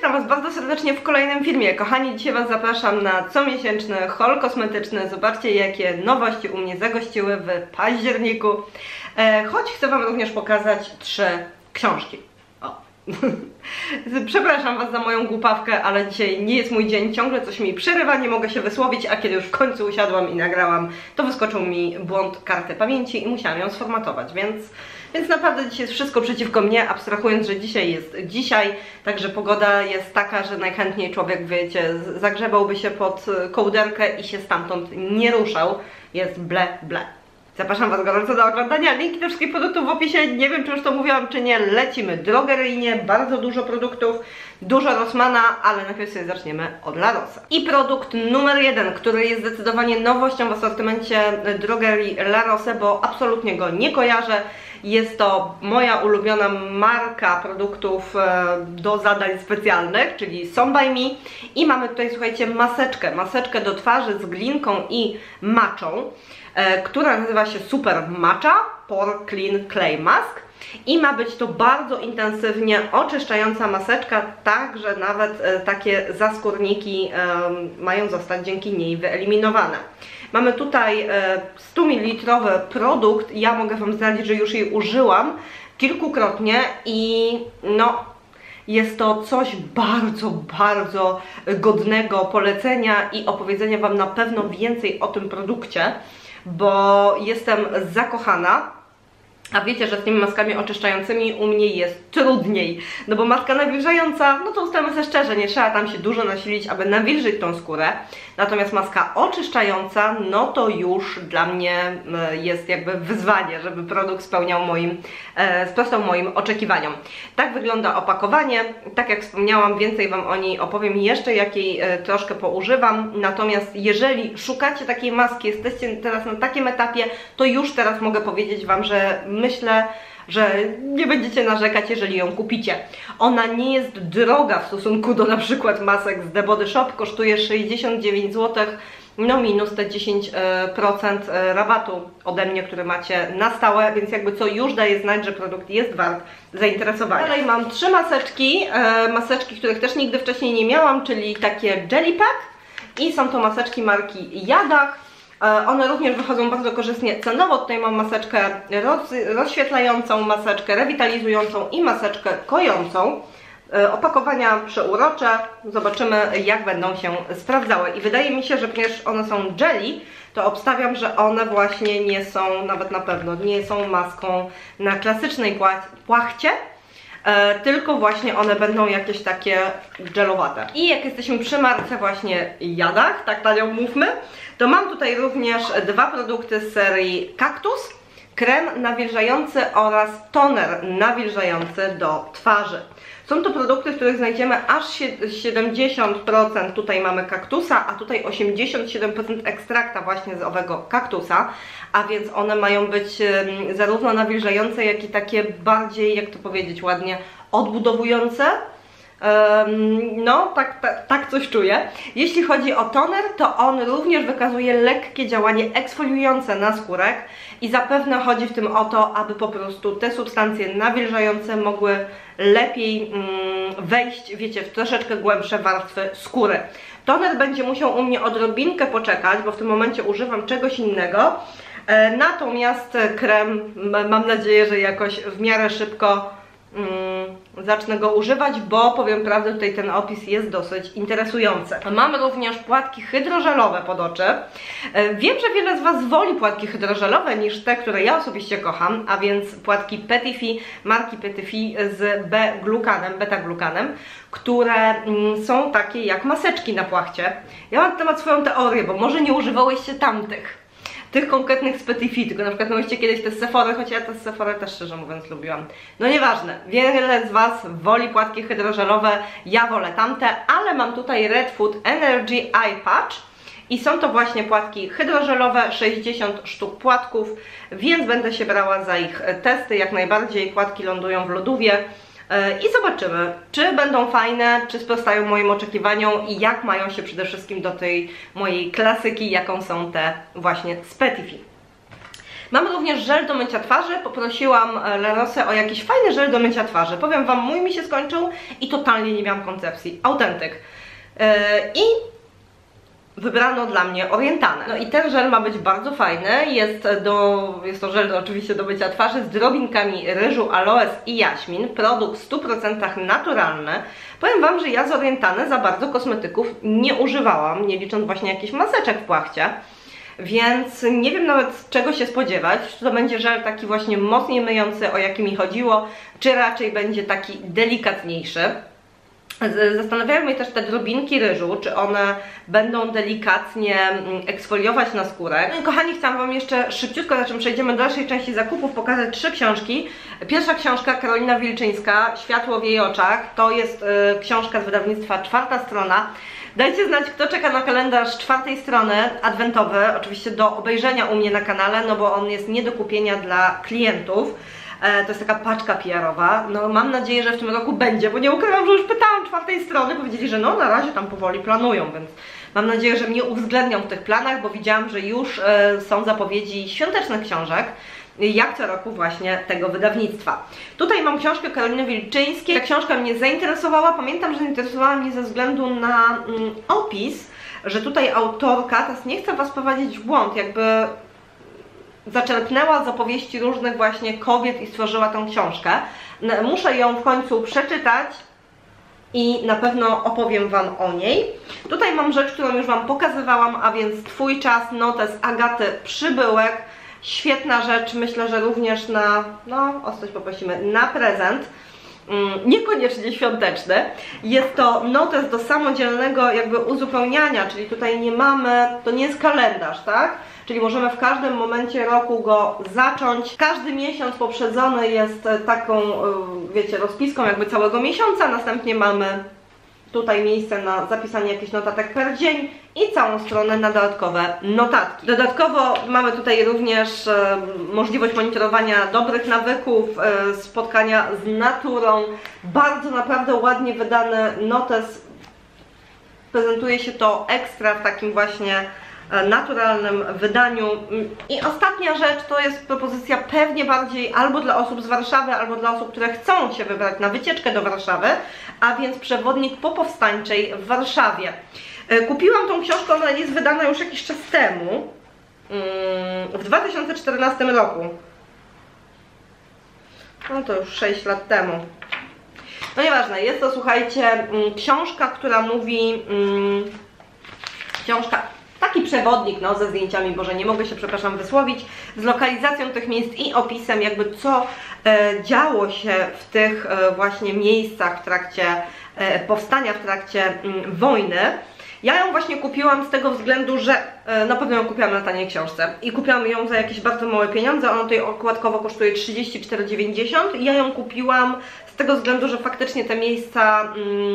witam Was bardzo serdecznie w kolejnym filmie. Kochani, dzisiaj Was zapraszam na comiesięczny haul kosmetyczny. Zobaczcie, jakie nowości u mnie zagościły w październiku. Choć chcę Wam również pokazać 3 książki. O. Przepraszam Was za moją głupawkę, ale dzisiaj nie jest mój dzień. Ciągle coś mi przerywa, nie mogę się wysłowić, a kiedy już w końcu usiadłam i nagrałam, to wyskoczył mi błąd karty pamięci i musiałam ją sformatować, więc naprawdę dzisiaj jest wszystko przeciwko mnie, abstrahując, że dzisiaj jest dzisiaj, także pogoda jest taka, że najchętniej człowiek, wiecie, zagrzebałby się pod kołderkę i się stamtąd nie ruszał. Jest ble, ble. Zapraszam Was gorąco do oglądania. Linki do wszystkich produktów w opisie. Nie wiem, czy już to mówiłam, czy nie. Lecimy drogeryjnie. Bardzo dużo produktów. Dużo Rossmana, ale najpierw sobie zaczniemy od La Rosa. I produkt numer 1, który jest zdecydowanie nowością w asortymencie drogerii La Rosa, bo absolutnie go nie kojarzę. Jest to moja ulubiona marka produktów do zadań specjalnych, czyli Some by Me. I mamy tutaj, słuchajcie, maseczkę do twarzy z glinką i matchą, która nazywa się Super Matcha Pore Clean Clay Mask. I ma być to bardzo intensywnie oczyszczająca maseczka, tak że nawet takie zaskórniki mają zostać dzięki niej wyeliminowane. Mamy tutaj 100 ml produkt. Ja mogę Wam zdradzić, że już jej użyłam kilkukrotnie i no, jest to coś bardzo godnego polecenia i opowiedzenia Wam na pewno więcej o tym produkcie, bo jestem zakochana. A wiecie, że z tymi maskami oczyszczającymi u mnie jest trudniej, no bo maska nawilżająca, no to ustalmy sobie szczerze, nie trzeba tam się dużo nasilić, aby nawilżyć tą skórę. Natomiast maska oczyszczająca, no to już dla mnie jest jakby wyzwanie, żeby produkt sprostał moim oczekiwaniom. Tak wygląda opakowanie. Tak jak wspomniałam, więcej Wam o niej opowiem jeszcze, jakiej troszkę poużywam. Natomiast jeżeli szukacie takiej maski, jesteście teraz na takim etapie, to już teraz mogę powiedzieć Wam, że myślę, że nie będziecie narzekać, jeżeli ją kupicie. Ona nie jest droga w stosunku do na przykład masek z The Body Shop, kosztuje 69 zł, no minus te 10% rabatu ode mnie, który macie na stałe, więc jakby co już daje znać, że produkt jest wart zainteresowania. Dalej mam 3 maseczki, których też nigdy wcześniej nie miałam, czyli takie Jelly Pack i są to maseczki marki Jadach. One również wychodzą bardzo korzystnie cenowo. Tutaj mam maseczkę rozświetlającą, maseczkę rewitalizującą i maseczkę kojącą. Opakowania przeurocze. Zobaczymy, jak będą się sprawdzały. I wydaje mi się, że ponieważ one są jelly, to obstawiam, że one właśnie nie są, nawet na pewno, nie są maską na klasycznej płachcie, tylko właśnie one będą jakieś takie gelowate. I jak jesteśmy przy marce właśnie Jadach, tak na nią mówmy, to mam tutaj również 2 produkty z serii Cactus. Krem nawilżający oraz toner nawilżający do twarzy. Są to produkty, w których znajdziemy aż 70%, tutaj mamy kaktusa, a tutaj 87% ekstrakta właśnie z owego kaktusa, a więc one mają być zarówno nawilżające, jak i takie bardziej, jak to powiedzieć ładnie, odbudowujące. No, tak coś czuję. Jeśli chodzi o toner, to on również wykazuje lekkie działanie eksfoliujące na skórek i zapewne chodzi w tym o to, aby po prostu te substancje nawilżające mogły lepiej wejść, wiecie, w troszeczkę głębsze warstwy skóry. Toner będzie musiał u mnie odrobinkę poczekać, bo w tym momencie używam czegoś innego. Natomiast krem, mam nadzieję, że jakoś w miarę szybko zacznę go używać, bo powiem prawdę, tutaj ten opis jest dosyć interesujący. Mamy również płatki hydrożelowe pod oczy. Wiem, że wiele z Was woli płatki hydrożelowe niż te, które ja osobiście kocham, a więc płatki Petit-Fi, marki Petit-Fi z beta-glukanem, które są takie jak maseczki na płachcie. Ja mam na temat swoją teorię, bo może nie używałyście tych konkretnych z Petit-Fi, tylko na przykład mieliście kiedyś te z Sephory, choć ja te z Sephory też szczerze mówiąc lubiłam. No nieważne, wiele z Was woli płatki hydrożelowe, ja wolę tamte, ale mam tutaj Red Food Energy Eye Patch i są to właśnie płatki hydrożelowe, 60 sztuk płatków, więc będę się brała za ich testy, jak najbardziej płatki lądują w lodówie. I zobaczymy, czy będą fajne, czy sprostają moim oczekiwaniom i jak mają się przede wszystkim do tej mojej klasyki, jaką są te właśnie z Petit-Fi. Mamy również żel do mycia twarzy. Poprosiłam La Rosę o jakiś fajny żel do mycia twarzy. Powiem wam, mój mi się skończył i totalnie nie miałam koncepcji. Autentyk. I wybrano dla mnie Orientanę. No i ten żel ma być bardzo fajny. Jest to żel oczywiście do mycia twarzy z drobinkami ryżu, aloes i jaśmin. Produkt w 100% naturalny. Powiem wam, że ja z Orientany za bardzo kosmetyków nie używałam, nie licząc właśnie jakichś maseczek w płachcie. Więc nie wiem nawet czego się spodziewać, czy to będzie żel taki właśnie mocniej myjący, o jaki mi chodziło, czy raczej będzie taki delikatniejszy. Zastanawiają mnie też te drobinki ryżu, czy one będą delikatnie eksfoliować na skórę. No i kochani, chciałam wam jeszcze szybciutko, zanim przejdziemy do dalszej części zakupów, pokazać 3 książki. Pierwsza książka, Karolina Wilczyńska, Światło w jej oczach. To jest książka z wydawnictwa Czwarta Strona. Dajcie znać, kto czeka na kalendarz 4. strony, adwentowy, oczywiście do obejrzenia u mnie na kanale, no bo on jest nie do kupienia dla klientów. To jest taka paczka PR-owa. No mam nadzieję, że w tym roku będzie, bo nie ukrywam, że już pytałam 4. strony, powiedzieli, że no na razie tam powoli planują, więc mam nadzieję, że mnie uwzględnią w tych planach, bo widziałam, że już są zapowiedzi świątecznych książek, jak co roku właśnie tego wydawnictwa. Tutaj mam książkę Karoliny Wilczyńskiej. Ta książka mnie zainteresowała. Pamiętam, że zainteresowała mnie ze względu na opis, że tutaj autorka, teraz nie chcę was prowadzić w błąd, jakby zaczerpnęła z opowieści różnych właśnie kobiet i stworzyła tą książkę. Muszę ją w końcu przeczytać i na pewno opowiem wam o niej. Tutaj mam rzecz, którą już wam pokazywałam, a więc Twój czas, notes Agaty Przybyłek. Świetna rzecz, myślę, że również na, no o coś poprosimy, na prezent. Niekoniecznie świąteczny. Jest to notes do samodzielnego jakby uzupełniania, czyli tutaj nie mamy, to nie jest kalendarz, tak? Czyli możemy w każdym momencie roku go zacząć. Każdy miesiąc poprzedzony jest taką, wiecie, rozpiską jakby całego miesiąca. Następnie mamy tutaj miejsce na zapisanie jakichś notatek per dzień i całą stronę na dodatkowe notatki. Dodatkowo mamy tutaj również możliwość monitorowania dobrych nawyków, spotkania z naturą. Bardzo naprawdę ładnie wydany notes. Prezentuje się to ekstra w takim właśnie naturalnym wydaniu. I ostatnia rzecz to jest propozycja pewnie bardziej albo dla osób z Warszawy, albo dla osób, które chcą się wybrać na wycieczkę do Warszawy, a więc przewodnik po powstańczej w Warszawie. Kupiłam tą książkę, ona jest wydana już jakiś czas temu, w 2014 roku. No to już 6 lat temu. No nieważne, jest to, słuchajcie, książka, która mówi, taki przewodnik, no ze zdjęciami, Boże, nie mogę się, przepraszam, wysłowić, z lokalizacją tych miejsc i opisem jakby co działo się w tych właśnie miejscach w trakcie powstania, w trakcie wojny. Ja ją właśnie kupiłam z tego względu, że na pewno ją kupiłam na taniej książce i kupiłam ją za jakieś bardzo małe pieniądze. Ona tutaj okładkowo kosztuje 34,90. Ja ją kupiłam z tego względu, że faktycznie te miejsca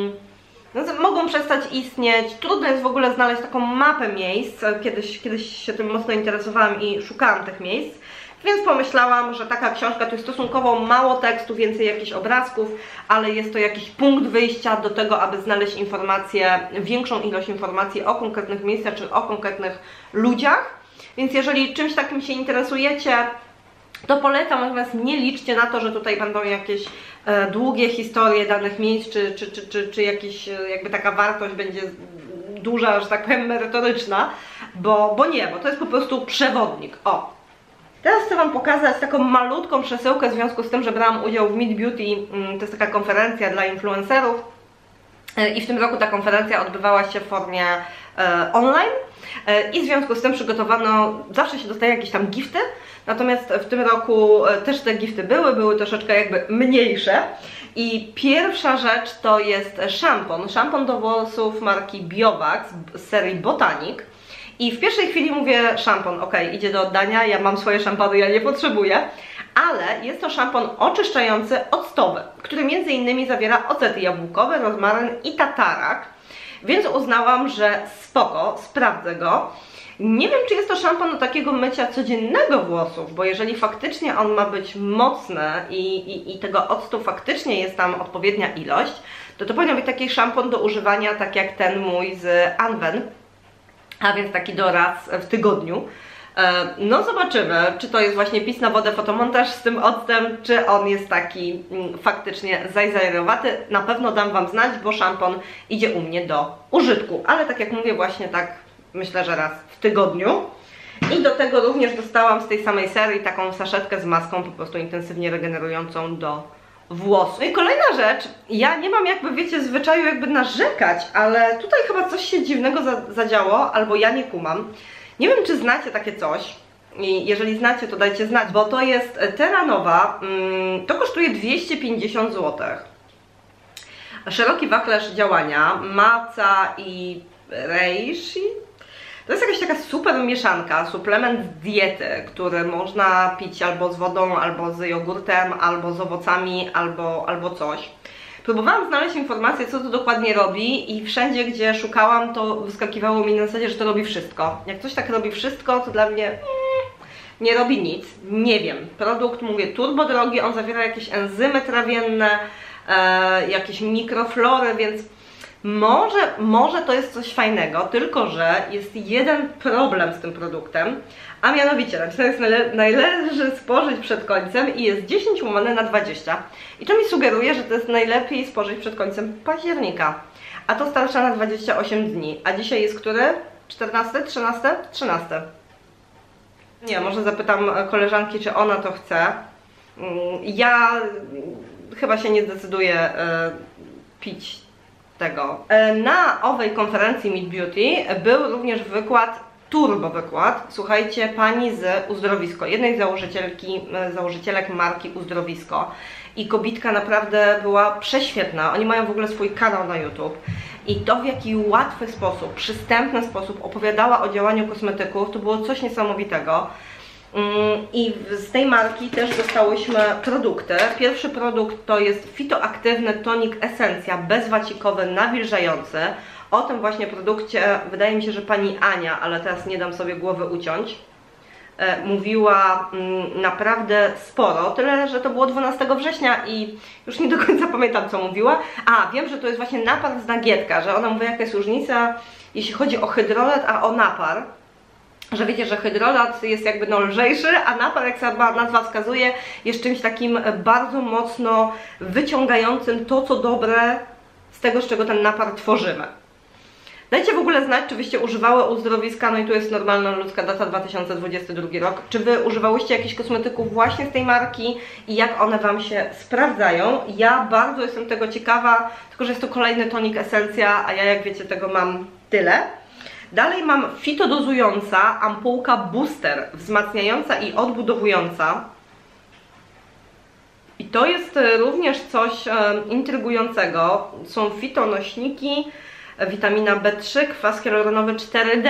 mogą przestać istnieć. Trudno jest w ogóle znaleźć taką mapę miejsc. Kiedyś się tym mocno interesowałam i szukałam tych miejsc. Więc pomyślałam, że taka książka to jest stosunkowo mało tekstu, więcej jakichś obrazków, ale jest to jakiś punkt wyjścia do tego, aby znaleźć informacje, większą ilość informacji o konkretnych miejscach czy o konkretnych ludziach. Więc jeżeli czymś takim się interesujecie, to polecam, natomiast nie liczcie na to, że tutaj będą jakieś długie historie danych miejsc, czy jakieś, jakby taka wartość będzie duża, że tak powiem, merytoryczna, bo nie, bo to jest po prostu przewodnik. O! Teraz chcę wam pokazać taką malutką przesyłkę w związku z tym, że brałam udział w Meet Beauty, to jest taka konferencja dla influencerów i w tym roku ta konferencja odbywała się w formie online i w związku z tym przygotowano, zawsze się dostaje jakieś tam gifty, natomiast w tym roku też te gifty były troszeczkę jakby mniejsze i pierwsza rzecz to jest szampon do włosów marki Biovax z serii Botanic. I w pierwszej chwili mówię szampon, ok, idzie do oddania, ja mam swoje szampony, ja nie potrzebuję, ale jest to szampon oczyszczający octowy, który między innymi zawiera ocety jabłkowe, rozmaryn i tatarak, więc uznałam, że spoko, sprawdzę go. Nie wiem, czy jest to szampon do takiego mycia codziennego włosów, bo jeżeli faktycznie on ma być mocny i tego octu faktycznie jest tam odpowiednia ilość, to powinien być taki szampon do używania, tak jak ten mój z Anwen, a więc taki do raz w tygodniu. No zobaczymy, czy to jest właśnie pis na wodę, fotomontaż z tym octem, czy on jest taki faktycznie zajzajerowaty. Na pewno dam Wam znać, bo szampon idzie u mnie do użytku, ale tak jak mówię, właśnie tak myślę, że raz w tygodniu. I do tego również dostałam z tej samej serii taką saszetkę z maską po prostu intensywnie regenerującą do włosów. No i kolejna rzecz, ja nie mam jakby, wiecie, zwyczaju jakby narzekać, ale tutaj chyba coś się dziwnego zadziało, albo ja nie kumam. Nie wiem, czy znacie takie coś i jeżeli znacie, to dajcie znać, bo to jest Terra-Nova, to kosztuje 250 zł. Szeroki wachlarz działania, maca i reishi. To jest jakaś taka super mieszanka, suplement diety, który można pić albo z wodą, albo z jogurtem, albo z owocami, albo coś. Próbowałam znaleźć informację, co to dokładnie robi i wszędzie, gdzie szukałam, to wyskakiwało mi na zasadzie, że to robi wszystko. Jak coś tak robi wszystko, to dla mnie nie robi nic. Nie wiem. Produkt, mówię, turbo drogi, on zawiera jakieś enzymy trawienne, jakieś mikroflory, więc może to jest coś fajnego, tylko że jest jeden problem z tym produktem, a mianowicie napisane jest należy spożyć przed końcem i jest 10/20 i to mi sugeruje, że to jest najlepiej spożyć przed końcem października, a to starcza na 28 dni, a dzisiaj jest który? 14? 13? 13. Nie, może zapytam koleżanki, czy ona to chce. Ja chyba się nie zdecyduję pić tego. Na owej konferencji Meet Beauty był również wykład, turbo wykład, słuchajcie, pani z Uzdrowisko, jednej założycielek marki Uzdrowisko. I kobitka naprawdę była prześwietna. Oni mają w ogóle swój kanał na YouTube. I to, w jaki łatwy sposób, przystępny sposób opowiadała o działaniu kosmetyków, to było coś niesamowitego. I z tej marki też dostałyśmy produkty. Pierwszy produkt to jest fitoaktywny tonik esencja bezwacikowy, nawilżający. O tym właśnie produkcie wydaje mi się, że pani Ania, ale teraz nie dam sobie głowy uciąć, mówiła naprawdę sporo, tyle, że to było 12 września i już nie do końca pamiętam, co mówiła. A, wiem, że to jest właśnie napar z nagietka, że ona mówi, jaka jest różnica, jeśli chodzi o hydrolat, a o napar. Że wiecie, że hydrolat jest jakby lżejszy, a napar, jak sama nazwa wskazuje, jest czymś takim bardzo mocno wyciągającym to, co dobre z tego, z czego ten napar tworzymy. Dajcie w ogóle znać, czy wyście używały Uzdrowiska, no i tu jest normalna ludzka data 2022 rok. Czy wy używałyście jakichś kosmetyków właśnie z tej marki i jak one Wam się sprawdzają? Ja bardzo jestem tego ciekawa, tylko że jest to kolejny tonik esencja, a ja, jak wiecie, tego mam tyle. Dalej mam fitodozująca ampułka booster, wzmacniająca i odbudowująca. I to jest również coś intrygującego. Są fitonośniki, witamina B3, kwas hialuronowy 4D.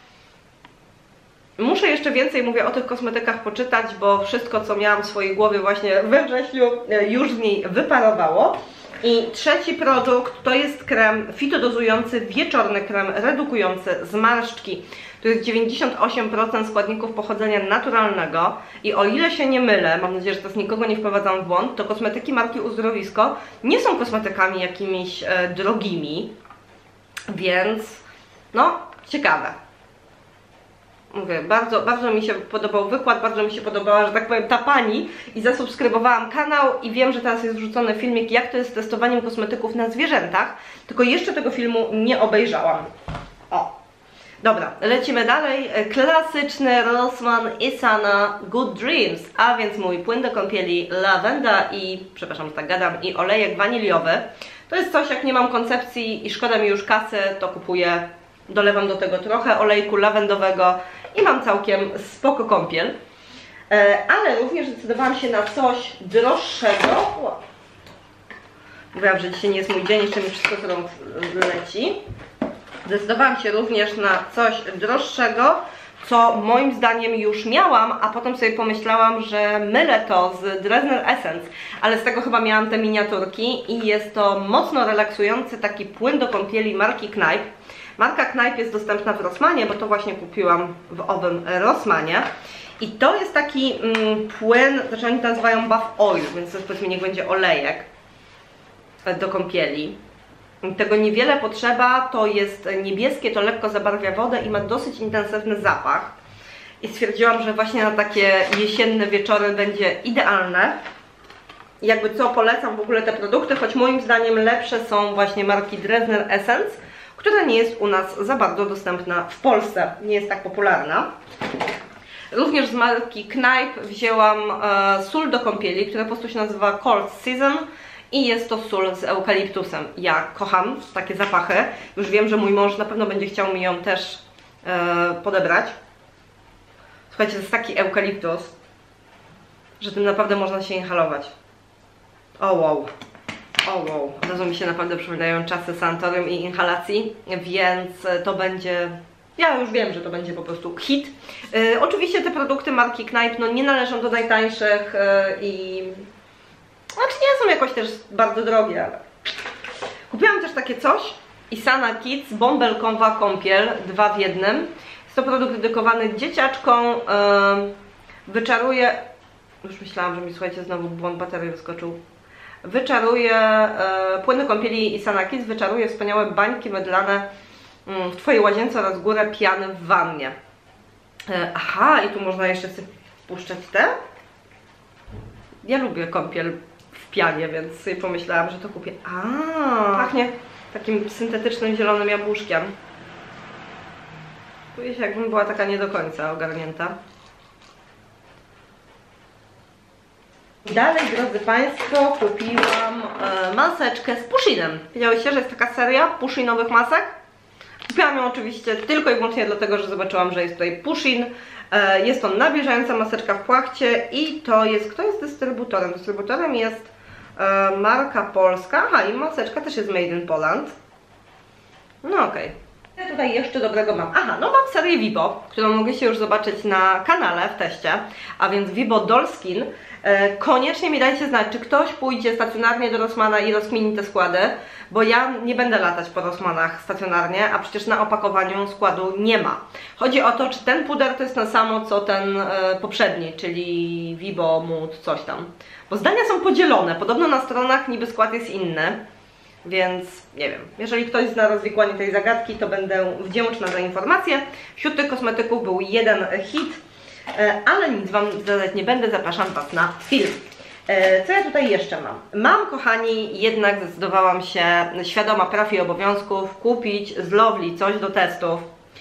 Muszę jeszcze więcej, mówię, o tych kosmetykach poczytać, bo wszystko, co miałam w swojej głowie właśnie we wrześniu, już z niej wyparowało. I trzeci produkt to jest krem fitodozujący, wieczorny krem redukujący zmarszczki. To jest 98% składników pochodzenia naturalnego i o ile się nie mylę, mam nadzieję, że teraz nikogo nie wprowadzam w błąd, to kosmetyki marki Uzdrowisko nie są kosmetykami jakimiś drogimi, więc no, ciekawe. Mówię, bardzo mi się podobał wykład, bardzo mi się podobała, że tak powiem, ta pani i zasubskrybowałam kanał i wiem, że teraz jest wrzucony filmik, jak to jest z testowaniem kosmetyków na zwierzętach, tylko jeszcze tego filmu nie obejrzałam. O, dobra, lecimy dalej. Klasyczny Rossmann Isana Good Dreams, a więc mój płyn do kąpieli lawenda i, przepraszam, że tak gadam, i olejek waniliowy. To jest coś, jak nie mam koncepcji i szkoda mi już kasy, to kupuję. Dolewam do tego trochę olejku lawendowego i mam całkiem spoko kąpiel. Ale również zdecydowałam się na coś droższego. Mówiłam, że dzisiaj nie jest mój dzień, jeszcze mi wszystko z rąk leci. Zdecydowałam się również na coś droższego, co moim zdaniem już miałam, a potem sobie pomyślałam, że mylę to z Dresner Essence, ale z tego chyba miałam te miniaturki i jest to mocno relaksujący taki płyn do kąpieli marki Kneipp. Marka Kneipp jest dostępna w Rossmanie, bo to właśnie kupiłam w owym Rossmanie. I to jest taki płyn, znaczy oni to nazywają buff oil, więc to jest, powiedzmy, niech będzie olejek do kąpieli. Tego niewiele potrzeba, to jest niebieskie, to lekko zabarwia wodę i ma dosyć intensywny zapach. i stwierdziłam, że właśnie na takie jesienne wieczory będzie idealne. Jakby co, polecam w ogóle te produkty, choć moim zdaniem lepsze są właśnie marki Dresdner Essence, która nie jest u nas za bardzo dostępna w Polsce, nie jest tak popularna. Również z marki Kneipp wzięłam sól do kąpieli, która po prostu się nazywa Cold Season i jest to sól z eukaliptusem. Ja kocham takie zapachy, już wiem, że mój mąż na pewno będzie chciał mi ją też podebrać. Słuchajcie, to jest taki eukaliptus, że tym naprawdę można się inhalować. O wow, o wow, od razu mi się naprawdę przypominają czasy sanatorium i inhalacji, więc to będzie, ja już wiem, że to będzie po prostu hit. Oczywiście te produkty marki Kneipp no, nie należą do najtańszych i znaczy nie są jakoś też bardzo drogie, ale kupiłam też takie coś, Isana Kids bąbelkowa kąpiel 2 w 1. Jest to produkt dedykowany dzieciaczkom, wyczaruje, już myślałam, że mi słuchajcie znowu błąd baterii wyskoczył. Wyczaruje płyny kąpieli Isana Kids, wyczaruje wspaniałe bańki mydlane w Twojej łazience oraz górę piany w wannie. Aha, i tu można jeszcze sobie wpuszczać te. Ja lubię kąpiel w pianie, więc sobie pomyślałam, że to kupię. Pachnie takim syntetycznym zielonym jabłuszkiem. Czuję się, jakbym była taka nie do końca ogarnięta. Dalej, drodzy Państwo, kupiłam maseczkę z Pushinem. Wiedziałyście, że jest taka seria Pushinowych masek? Kupiłam ją oczywiście tylko i wyłącznie dlatego, że zobaczyłam, że jest tutaj Pushin. Jest to nawilżająca maseczka w płachcie i to jest, kto jest dystrybutorem? Dystrybutorem jest marka polska, aha, i maseczka też jest made in Poland. No okej. Ja tutaj jeszcze dobrego mam. Aha, no mam serię Vibo, którą mogliście już zobaczyć na kanale w teście, a więc Vibo Doll Skin. Koniecznie mi dajcie znać, czy ktoś pójdzie stacjonarnie do Rossmana i rozkmini te składy, bo ja nie będę latać po Rossmanach stacjonarnie, a przecież na opakowaniu składu nie ma. Chodzi o to, czy ten puder to jest to samo, co ten poprzedni, czyli Vibo Mood coś tam. Bo zdania są podzielone, podobno na stronach niby skład jest inny, więc nie wiem. Jeżeli ktoś zna rozwikłanie tej zagadki, to będę wdzięczna za informację. Wśród tych kosmetyków był jeden hit, ale nic Wam zdradzać nie będę, zapraszam Was na film. Co ja tutaj jeszcze mam? Mam, kochani, jednak zdecydowałam się, świadoma praw i obowiązków, kupić z Lovely coś do testów.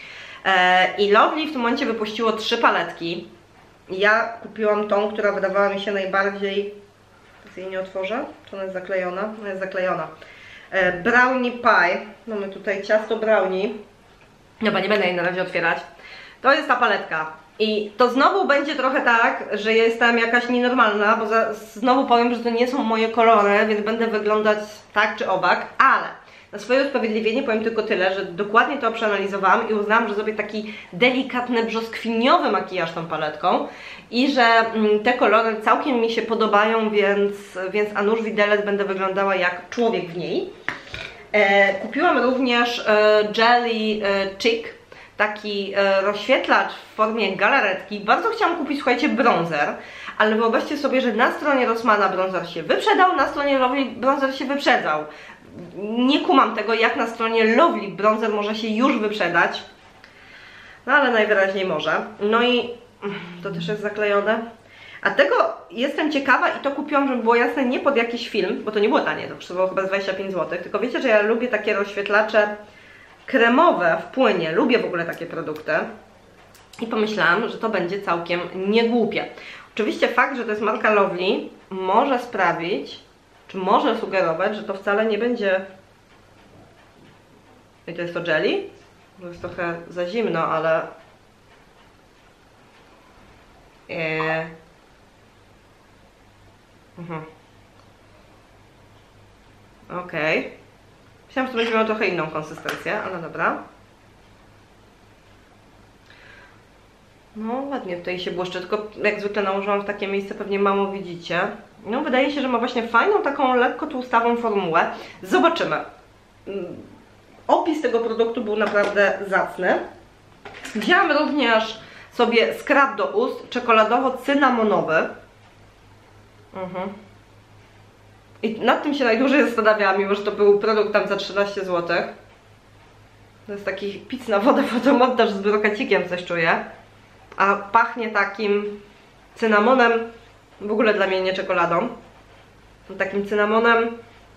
I Lovely w tym momencie wypuściło 3 paletki. Ja kupiłam tą, która wydawała mi się najbardziej... Teraz jej nie otworzę, czy ona jest zaklejona? Ona jest zaklejona. Brownie Pie. Mamy tutaj ciasto brownie. Dobra, nie będę jej na razie otwierać. To jest ta paletka. I to znowu będzie trochę tak, że ja jestem jakaś nienormalna, bo znowu powiem, że to nie są moje kolory, więc będę wyglądać tak czy owak, ale na swoje usprawiedliwienie powiem tylko tyle, że dokładnie to przeanalizowałam i uznałam, że zrobię taki delikatny, brzoskwiniowy makijaż tą paletką i że te kolory całkiem mi się podobają, więc a nuż widelec będę wyglądała jak człowiek w niej. Kupiłam również Jelly Chick, taki rozświetlacz w formie galaretki. Bardzo chciałam kupić, słuchajcie, bronzer, ale wyobraźcie sobie, że na stronie Rossmana bronzer się wyprzedał, na stronie Lovely bronzer się wyprzedzał. Nie kumam tego, jak na stronie Lovely bronzer może się już wyprzedać, no ale najwyraźniej może. No i to też jest zaklejone. A tego jestem ciekawa i to kupiłam, żeby było jasne, nie pod jakiś film, bo to nie było tanie, to kosztowało chyba 25 zł, tylko wiecie, że ja lubię takie rozświetlacze kremowe w płynie, lubię w ogóle takie produkty i pomyślałam, że to będzie całkiem niegłupie. Oczywiście fakt, że to jest marka Lovely może sprawić, czy może sugerować, że to wcale nie będzie... I to jest to jelly? To jest trochę za zimno, ale... Okej. Myślałam, że to będzie miało trochę inną konsystencję, ale dobra. No ładnie tutaj się błyszczy, tylko jak zwykle nałożyłam w takie miejsce, pewnie mało widzicie. No wydaje się, że ma właśnie fajną, taką lekko tłustawą formułę. Zobaczymy. Opis tego produktu był naprawdę zacny. Wzięłam również sobie skrab do ust czekoladowo-cynamonowy. I nad tym się najdłużej zastanawiałam, mimo że to był produkt tam za 13 zł. To jest taki pic na wodę, fotomontaż z brokacikiem, coś czuję. a pachnie takim cynamonem, w ogóle dla mnie nie czekoladą, takim cynamonem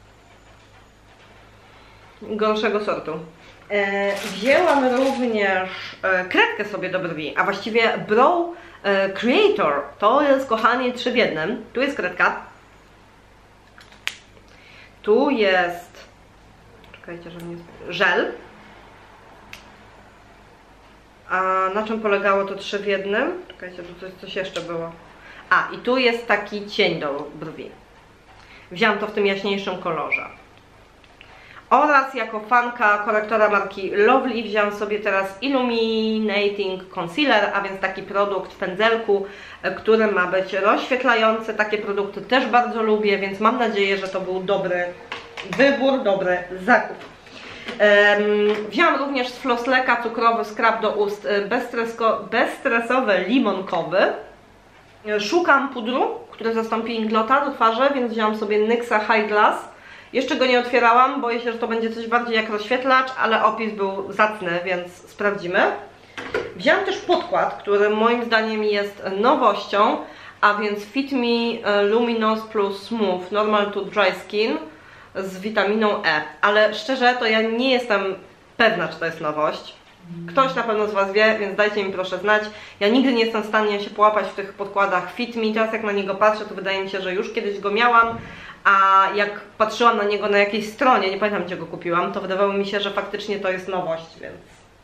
gorszego sortu. Wzięłam również kredkę sobie do brwi, a właściwie Brow Creator. To jest, kochani, 3 w 1. Tu jest kredka. Tu jest, czekajcie, że nie, żel. A na czym polegało to 3 w 1? Czekajcie, tu coś jeszcze było. A, i tu jest taki cień do brwi. Wziąłam to w tym jaśniejszym kolorze. Oraz jako fanka korektora marki Lovely wziąłam sobie teraz Illuminating Concealer, a więc taki produkt w pędzelku, który ma być rozświetlający. Takie produkty też bardzo lubię, więc mam nadzieję, że to był dobry wybór, dobry zakup. Wziąłam również z Flossleka cukrowy skrab do ust bezstresowy, limonkowy. Szukam pudru, który zastąpi Inglota do twarzy, więc wziąłam sobie NYXa High Glass. Jeszcze go nie otwierałam, boję się, że to będzie coś bardziej jak rozświetlacz, ale opis był zacny, więc sprawdzimy. Wziąłam też podkład, który moim zdaniem jest nowością, a więc Fit Me Luminous Plus Smooth Normal to Dry Skin z witaminą E. Ale szczerze, to ja nie jestem pewna, czy to jest nowość. Ktoś na pewno z Was wie, więc dajcie mi proszę znać. Ja nigdy nie jestem w stanie się połapać w tych podkładach Fit Me. Teraz jak na niego patrzę, to wydaje mi się, że już kiedyś go miałam, a jak patrzyłam na niego na jakiejś stronie, nie pamiętam gdzie go kupiłam, to wydawało mi się, że faktycznie to jest nowość, więc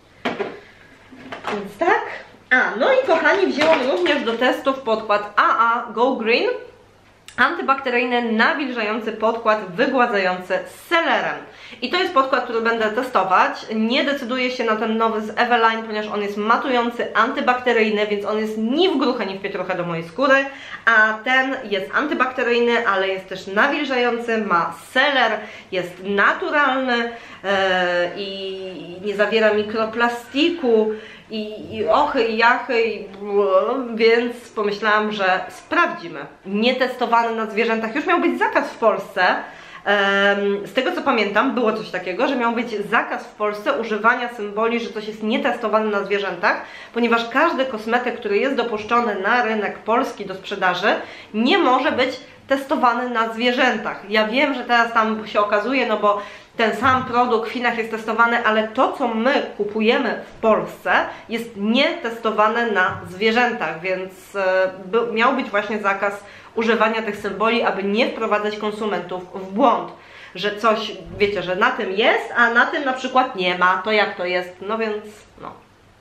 tak. No i kochani, wzięłam również do testów podkład AA Go Green. Antybakteryjny, nawilżający podkład wygładzający z selerem. I to jest podkład, który będę testować. Nie decyduję się na ten nowy z Eveline, ponieważ on jest matujący, antybakteryjny, więc on jest ni w gruchę, ni w pietruchę do mojej skóry. A ten jest antybakteryjny, ale jest też nawilżający, ma seler, jest naturalny i nie zawiera mikroplastiku. I ochy, i jachy, więc pomyślałam, że sprawdzimy. Nietestowany na zwierzętach. Już miał być zakaz w Polsce. Z tego co pamiętam, było coś takiego, że miał być zakaz w Polsce używania symboli, że coś jest nietestowane na zwierzętach, ponieważ każdy kosmetyk, który jest dopuszczony na rynek polski do sprzedaży, nie może być testowany na zwierzętach. Ja wiem, że teraz tam się okazuje, no bo ten sam produkt w Chinach jest testowany, ale to, co my kupujemy w Polsce, jest nietestowane na zwierzętach, więc miał być właśnie zakaz używania tych symboli, aby nie wprowadzać konsumentów w błąd, że coś, wiecie, że na tym jest, a na tym na przykład nie ma, to jak to jest, no więc no.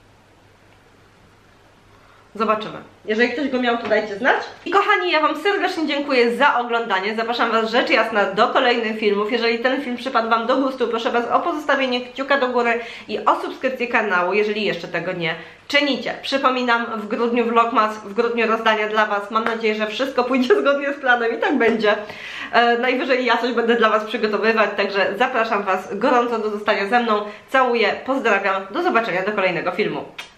Zobaczymy. Jeżeli ktoś go miał, to dajcie znać. I kochani, ja Wam serdecznie dziękuję za oglądanie. Zapraszam Was rzecz jasna do kolejnych filmów. Jeżeli ten film przypadł Wam do gustu, proszę Was o pozostawienie kciuka do góry i o subskrypcję kanału, jeżeli jeszcze tego nie czynicie. Przypominam, w grudniu Vlogmas, w grudniu rozdania dla Was. Mam nadzieję, że wszystko pójdzie zgodnie z planem i tak będzie. Najwyżej ja coś będę dla Was przygotowywać, także zapraszam Was gorąco do zostania ze mną. Całuję, pozdrawiam, do zobaczenia do kolejnego filmu.